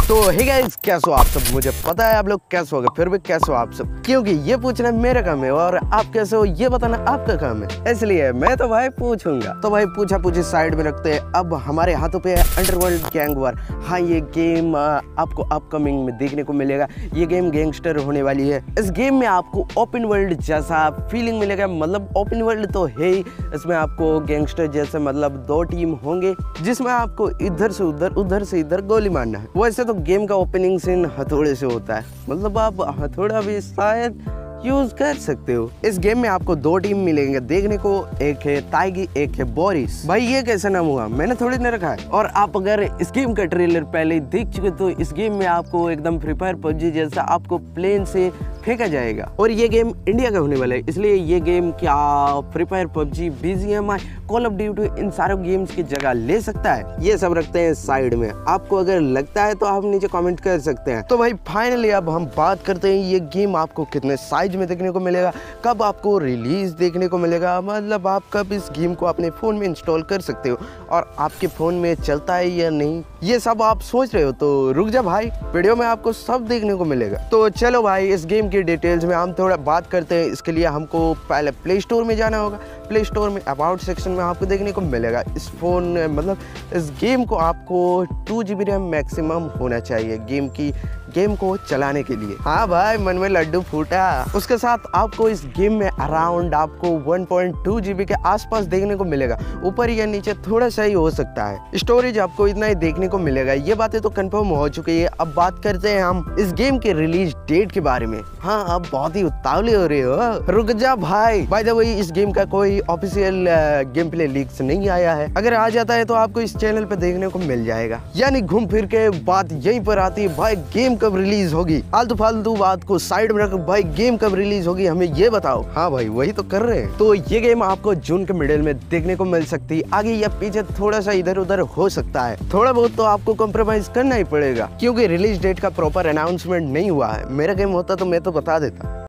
तो hey guys, कैसे हो आप सब? मुझे पता है आप लोग कैसे हो गए, फिर भी कैसे हो आप सब, क्योंकि ये पूछना मेरा काम है और आप कैसे हो ये बताना आपका काम है, इसलिए मैं तो भाई पूछूंगा। तो भाई पूछा पूछी साइड में रखते हैं। अब हमारे हाथों पे है अंडरवर्ल्ड गैंग वॉर। हाँ, ये गेम आपको अपकमिंग में देखने को मिलेगा। ये गेम गैंगस्टर होने वाली है। इस गेम में आपको ओपन वर्ल्ड जैसा फीलिंग मिलेगा, मतलब ओपन वर्ल्ड तो है ही, इसमें आपको गैंगस्टर जैसे मतलब 2 टीम होंगे जिसमें आपको इधर से उधर से इधर गोली मारना है। वैसे तो गेम का ओपनिंग सीन हथौड़े से होता है, मतलब आप हथौड़ा भी शायद यूज कर सकते हो। इस गेम में आपको 2 टीम मिलेंगे देखने को, एक है ताइगी, एक है बोरिस। भाई ये कैसा नाम हुआ, मैंने थोड़ी ना रखा है। और आप अगर इस गेम का ट्रेलर पहले ही देख चुके तो इस गेम में आपको एकदम फ्री फायर पबजी जैसा आपको प्लेन से फेंका जाएगा। और ये गेम इंडिया का होने वाला है, इसलिए ये गेम क्या Free Fire PUBG BGMI Call of Duty इन सारे गेम्स की जगह ले सकता है। ये सब रखते हैं साइड में, आपको अगर लगता है तो आप नीचे कमेंट कर सकते हैं। तो भाई फाइनली अब हम बात करते हैं ये गेम आपको कितने साइज में देखने को मिलेगा, कब आपको रिलीज देखने को मिलेगा, मतलब आप कब इस गेम को अपने फोन में इंस्टॉल कर सकते हो और आपके फोन में चलता है या नहीं, ये सब आप सोच रहे हो तो रुक जा भाई, वीडियो में आपको सब देखने को मिलेगा। तो चलो भाई इस गेम की डिटेल्स में हम थोड़ा बात करते हैं। इसके लिए हमको पहले प्ले स्टोर में जाना होगा। प्ले स्टोर में अबाउट सेक्शन में आपको देखने को मिलेगा इस फोन, मतलब इस गेम को आपको 2 GB रैम मैक्सिमम होना चाहिए गेम को चलाने के लिए। हाँ भाई, मन में लड्डू फूटा। उसके साथ आपको इस गेम में अराउंड आपको 1.2 GB के आसपास देखने को मिलेगा, ऊपर या नीचे थोड़ा सा ही हो सकता है। स्टोरेज आपको इतना ही देखने को मिलेगा। ये बातें तो कंफर्म हो चुकी है। अब बात करते हैं हम इस गेम के रिलीज डेट के बारे में। हाँ, अब बहुत ही उतावले हो रहे हो, रुक जा भाई। बाय द वे, इस गेम का कोई ऑफिशियल गेम प्ले लीक्स नहीं आया है। अगर आ जाता है तो आपको इस चैनल पे देखने को मिल जाएगा। यानी घूम फिर के बात यहीं पर आती है, भाई गेम कब रिलीज होगी? आलतू फालतू बात को साइड में रख, भाई गेम कब रिलीज होगी हमें ये बताओ। हाँ भाई, वही तो कर रहे हैं। तो ये गेम आपको जून के मिडिल में देखने को मिल सकती है। आगे या पीछे थोड़ा सा इधर उधर हो सकता है, थोड़ा बहुत तो आपको कॉम्प्रोमाइज करना ही पड़ेगा, क्योंकि रिलीज डेट का प्रॉपर अनाउंसमेंट नहीं हुआ है। मेरा गेम होता तो मैं तो बता देता।